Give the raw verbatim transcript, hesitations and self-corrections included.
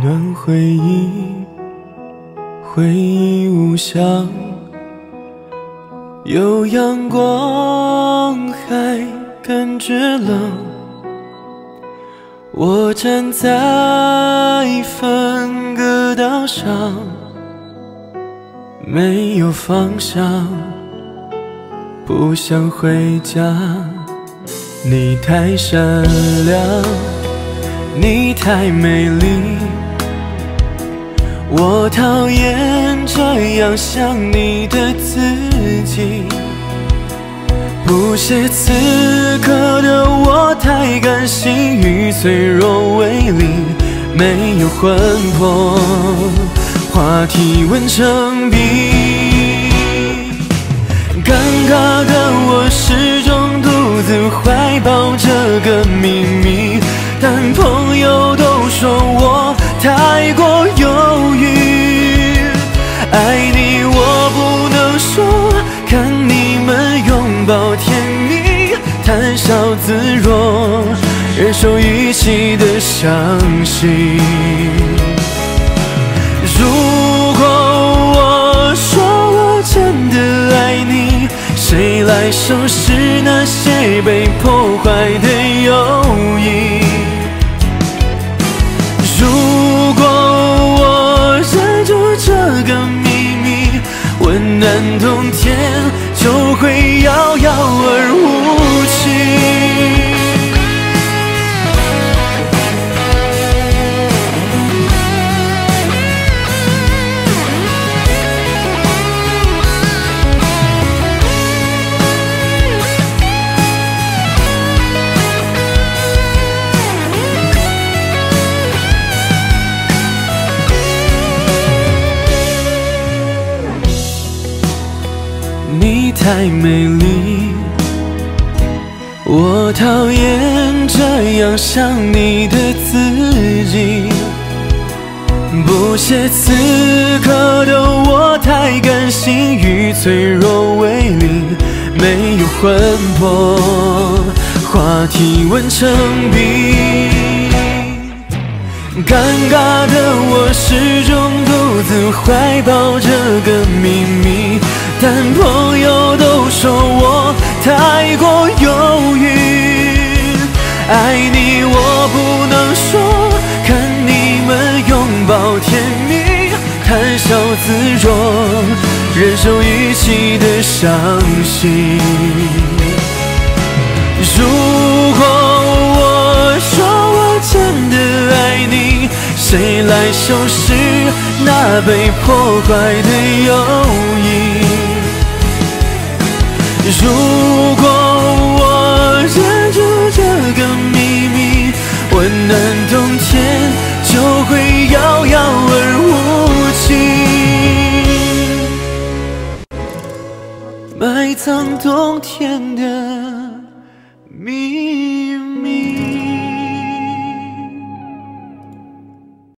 暖回忆，回忆无香，有阳光还感觉冷。我站在分隔岛上，没有方向，不想回家。你太善良，你太美丽，我讨厌这样想你的自己。不屑此刻的我太感性，与脆弱为邻，没有魂魄，话题问成笔。尴尬的我始终独自怀抱这个秘密，但朋友都说我太过犹豫。爱你我不能说，看你们拥抱甜蜜，谈笑自若，忍受一起的伤心。如果我说我真的爱你，谁来收拾那些被破坏的友谊？如果我忍住这个秘密，温暖冬天就会遥遥而无期。你太美丽，我讨厌这样想你的自己。不屑此刻的我太感性，与脆弱为邻，没有魂魄，话题问成笔。尴尬的我始终独自怀抱这个秘密，但朋友都说我太过犹豫。爱你我不能说，看你们拥抱甜蜜，谈笑自若，忍受一起的伤心。如果我说我真的爱你，谁来收拾那被破坏的友谊？如果我忍住这个秘密，温暖冬天就会遥遥而无期，埋葬冬天的